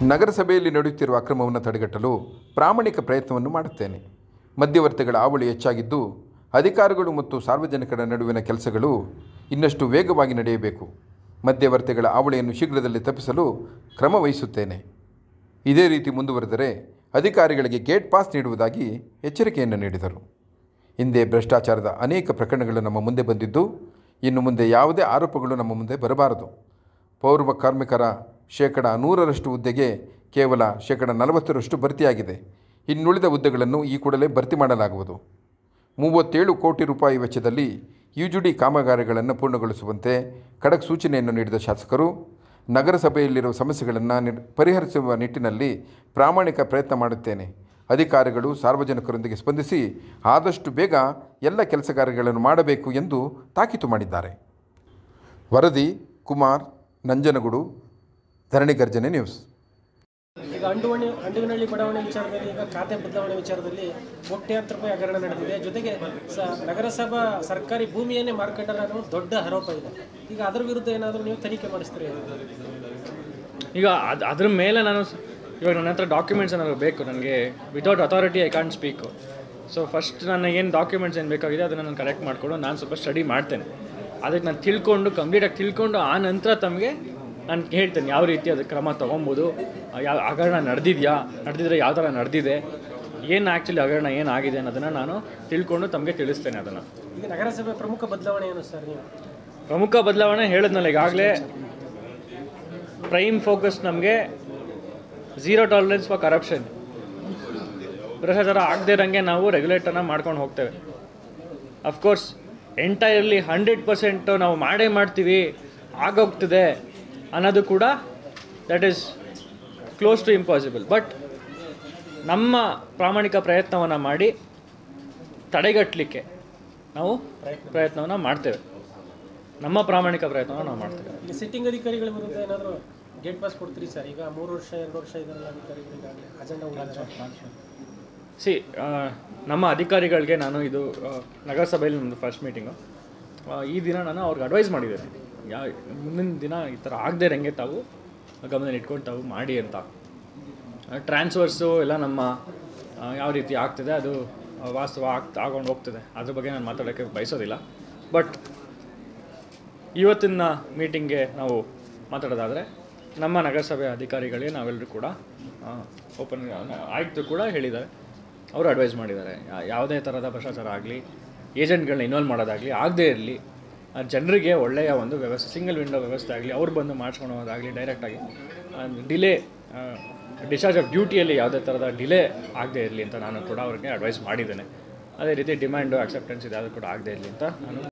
ನಗರಸಭೆಯಲ್ಲಿ ನಡೆಯುತ್ತಿರುವ ಅಕ್ರಮವನ್ನು ತಡೆಗಟ್ಟಲು ಪ್ರಾಮಾಣಿಕ ಪ್ರಯತ್ನವನ್ನು ಮಾಡುತ್ತೇನೆ. ಮಧ್ಯವರ್ತಿಗಳ ಹಾವಳಿ ಹೆಚ್ಚಾಗಿದ್ದು ಅಧಿಕಾರಿಗಳು ಮತ್ತು ಸಾರ್ವಜನಿಕರ ನಡುವಿನ ಕೆಲಸಗಳು ಇನ್ನಷ್ಟು ವೇಗವಾಗಿ ನಡೆಯಬೇಕು. ಮಧ್ಯವರ್ತಿಗಳ ಹಾವಳಿಯನ್ನು ಶೀಘ್ರದಲ್ಲೇ ತಪ್ಪಿಸಲು ಕ್ರಮ ವಹಿಸುತ್ತೇನೆ. ಇದೇ ರೀತಿ ಮುಂದುವರೆದರೆ ಅಧಿಕಾರಿಗಳಿಗೆ ಗೇಟ್ ಪಾಸ್ ನೀಡುವುದಾಗಿ ಎಚ್ಚರಿಕೆಯನ್ನು ನೀಡಿದರು. ಹಿಂದೆ ಭ್ರಷ್ಟಾಚಾರದ ಅನೇಕ ಪ್ರಕರಣಗಳು ನಮ್ಮ ಮುಂದೆ ಬಂದಿದ್ದು, ಇನ್ನು ಮುಂದೆ ಯಾವುದೇ ಆರೋಪಗಳು ನಮ್ಮ ಮುಂದೆ ಬರಬಾರದು. ಪೌರ ಕಾರ್ಮಿಕರ 100% ಹುದ್ದೆಗೆ ಕೇವಲ 40% ಭರ್ತಿಯಾಗಿದೆ. ಇನ್ನುಳಿದ ಹುದ್ದೆಗಳನ್ನು ಈ ಕೂಡಲೇ ಭರ್ತಿ ಮಾಡಲಾಗುವುದು. 37 ಕೋಟಿ ರೂಪಾಯಿ ವೆಚ್ಚದಲ್ಲಿ ಯುಜಿಡಿ ಕಾಮಗಾರಿಗಳನ್ನು ಪೂರ್ಣಗೊಳಿಸುವಂತೆ ಖಡಕ್ ಸೂಚನೆಯನ್ನು ನೀಡಿದ ಶಾಸಕರು, ನಗರಸಭೆಯಲ್ಲಿರುವ ಸಮಸ್ಯೆಗಳನ್ನು ಪರಿಹರಿಸುವ ನಿಟ್ಟಿನಲ್ಲಿ ಪ್ರಾಮಾಣಿಕ ಪ್ರಯತ್ನ ಮಾಡುತ್ತೇನೆ. ಅಧಿಕಾರಿಗಳು ಸಾರ್ವಜನಿಕರೊಂದಿಗೆ ಸ್ಪಂದಿಸಿ ಆದಷ್ಟು ಬೇಗ ಎಲ್ಲ ಕೆಲಸ ಕಾರ್ಯಗಳನ್ನು ಮಾಡಬೇಕು ಎಂದು ತಾಕೀತು ಮಾಡಿದ್ದಾರೆ. ವರದಿ ಕುಮಾರ್, ನಂಜನಗೂಡು, ಧರಣಿ ಗರ್ಜನೆ ನ್ಯೂಸ್. ಈಗ ಅಂಡುವನಹಳ್ಳಿ ಬಡಾವಣೆ ವಿಚಾರದಲ್ಲಿ ಈಗ ಖಾತೆ ಬದಲಾವಣೆ ವಿಚಾರದಲ್ಲಿ ಕೋಟ್ಯಾಂತರ ರೂಪಾಯಿ ಹಗರಣ ನಡೆದಿದೆ. ಜೊತೆಗೆ ನಗರಸಭಾ ಸರ್ಕಾರಿ ಭೂಮಿಯನ್ನೇ ಮಾರ್ಕೊಂಡಲ್ಲ ಅನ್ನೋ ದೊಡ್ಡ ಆರೋಪ ಇದೆ. ಈಗ ಅದರ ವಿರುದ್ಧ ಏನಾದರೂ ನೀವು ತನಿಖೆ ಮಾಡಿಸ್ತೀರಿ? ಈಗ ಅದ್ರ ಮೇಲೆ ಇವಾಗ ನನ್ನ ಹತ್ರ ಡಾಕ್ಯುಮೆಂಟ್ಸ್ ಏನಾದರೂ ಬೇಕು. ನನಗೆ without authority I can't speak. So first ನನ್ನ ಏನು ಡಾಕ್ಯುಮೆಂಟ್ಸ್ ಏನು ಬೇಕಾಗಿದೆ ಅದನ್ನು ನಾನು ಕಲೆಕ್ಟ್ ಮಾಡಿಕೊಂಡು ನಾನು ಸ್ವಲ್ಪ ಸ್ಟಡಿ ಮಾಡ್ತೇನೆ. ಅದಕ್ಕೆ ನಾನು ಕಂಪ್ಲೀಟಾಗಿ ತಿಳ್ಕೊಂಡು ಆ ನಂತರ ತಮಗೆ ನಾನು ಹೇಳ್ತೇನೆ ಯಾವ ರೀತಿ ಅದಕ್ಕೆ ಕ್ರಮ ತೊಗೊಬೋದು, ಯಾವ ಹಗರಣ ನಡೆದಿದ್ರೆ ಯಾವ ಥರ ನಡೆದಿದೆ, ಏನು ಆ್ಯಕ್ಚುಲಿ ಹಗರಣ ಏನಾಗಿದೆ ಅನ್ನೋದನ್ನು ನಾನು ತಿಳ್ಕೊಂಡು ತಮಗೆ ತಿಳಿಸ್ತೇನೆ. ಅದನ್ನು ಈಗ ನಗರಸಭೆ ಪ್ರಮುಖ ಬದಲಾವಣೆ ಏನು ಸರ್? ನೀವು ಪ್ರಮುಖ ಬದಲಾವಣೆ ಹೇಳಿದ್ನಲ್ಲ ಈಗಾಗಲೇ, ಪ್ರೈಮ್ ಫೋಕಸ್ ನಮಗೆ ಝೀರೋ ಟಾಲರೆನ್ಸ್ ಫಾರ್ ಕರಪ್ಷನ್. ಭ್ರಷ್ಟಾಚಾರ ಆಗದೇ ಇರೋಂಗೆ ನಾವು ರೆಗ್ಯುಲೇಟರ್ನ ಮಾಡ್ಕೊಂಡು ಹೋಗ್ತೇವೆ. ಅಫ್ಕೋರ್ಸ್ ಎಂಟೈರ್ಲಿ 100% ನಾವು ಮಾಡ್ತೀವಿ ಆಗೋಗ್ತದೆ ಅನ್ನೋದು ಕೂಡ that is close to impossible. But ನಮ್ಮ ಪ್ರಾಮಾಣಿಕ ಪ್ರಯತ್ನವನ್ನು ಮಾಡಿ ತಡೆಗಟ್ಟಲಿಕ್ಕೆ ನಾವು ಪ್ರಯತ್ನವನ್ನು ಮಾಡ್ತೇವೆ. ನಮ್ಮ ಪ್ರಾಮಾಣಿಕ ಪ್ರಯತ್ನವನ್ನು ನಾವು ಮಾಡ್ತೇವೆ. ಈಗ ಸಿಟ್ಟಿಂಗ್ ಅಧಿಕಾರಿಗಳ ವಿರುದ್ಧ ಏನಾದರೂ ಗೇಟ್ ಪಾಸ್ ಕೊಡ್ತೀರಿ ಸರ್? ಈಗ 3 ವರ್ಷ 2 ವರ್ಷ ಇದೆಲ್ಲ ಅಧಿಕಾರಿಗಳಿಗಾಗಲಿ ಅಜೆಂಡಾ ನಮ್ಮ ಅಧಿಕಾರಿಗಳಿಗೆ ನಾನು ಇದು ನಗರಸಭೆಯಲ್ಲಿ ನಮ್ಮದು ಫಸ್ಟ್ ಮೀಟಿಂಗು. ಈ ದಿನ ನಾನು ಅವ್ರಿಗೆ ಅಡ್ವೈಸ್ ಮಾಡಿದ್ದೇನೆ, ಮುಂದಿನ ದಿನ ಈ ಥರ ಆಗದೆ ಇರೋಂಗೆ ತಾವು ಗಮನ ಇಟ್ಕೊಂಡು ತಾವು ಮಾಡಿ ಅಂತ. ಟ್ರಾನ್ಸ್ಫರ್ಸು ಎಲ್ಲ ನಮ್ಮ ಯಾವ ರೀತಿ ಆಗ್ತದೆ ಅದು ವಾಸ್ತವ ಆಗೊಂಡು ಹೋಗ್ತದೆ, ಅದ್ರ ಬಗ್ಗೆ ನಾನು ಮಾತಾಡೋಕ್ಕೆ ಬಯಸೋದಿಲ್ಲ. ಬಟ್ ಇವತ್ತಿನ ಮೀಟಿಂಗ್ಗೆ ನಾವು ಮಾತಾಡೋದಾದರೆ ನಮ್ಮ ನಗರಸಭೆ ಅಧಿಕಾರಿಗಳಿಗೆ ನಾವೆಲ್ಲರೂ ಕೂಡ ಓಪನ್ ಆಯ್ತು ಕೂಡ ಹೇಳಿದ್ದಾರೆ. ಅವರು ಅಡ್ವೈಸ್ ಮಾಡಿದ್ದಾರೆ, ಯಾವುದೇ ಥರದ ಭ್ರಷ್ಟಾಚಾರ ಆಗಲಿ, ಏಜೆಂಟ್ಗಳನ್ನ ಇನ್ವಾಲ್ವ್ ಮಾಡೋದಾಗಲಿ ಆಗದೇ ಇರಲಿ, ಜನರಿಗೆ ಒಳ್ಳೆಯ ಒಂದು ವ್ಯವಸ್ಥೆ, ಸಿಂಗಲ್ ವಿಂಡೋ ವ್ಯವಸ್ಥೆ ಆಗಲಿ, ಅವ್ರು ಬಂದು ಮಾಡಿಸ್ಕೊಂಡು ಹೋಗೋದಾಗಲಿ, ಡೈರೆಕ್ಟಾಗಿ ಡಿಲೇ ಡಿಸ್ಚಾರ್ಜ್ ಆಫ್ ಡ್ಯೂಟಿಯಲ್ಲಿ ಯಾವುದೇ ಥರದ ಡಿಲೇ ಆಗದೇ ಇರಲಿ ಅಂತ ನಾನು ಕೂಡ ಅವ್ರಿಗೆ ಅಡ್ವೈಸ್ ಮಾಡಿದ್ದೇನೆ. ಅದೇ ರೀತಿ ಡಿಮ್ಯಾಂಡು ಅಕ್ಸೆಪ್ಟೆನ್ಸ್ ಇದು ಯಾವುದೂ ಕೂಡ ಆಗದೇ ಇರಲಿ ಅಂತ ನಾನು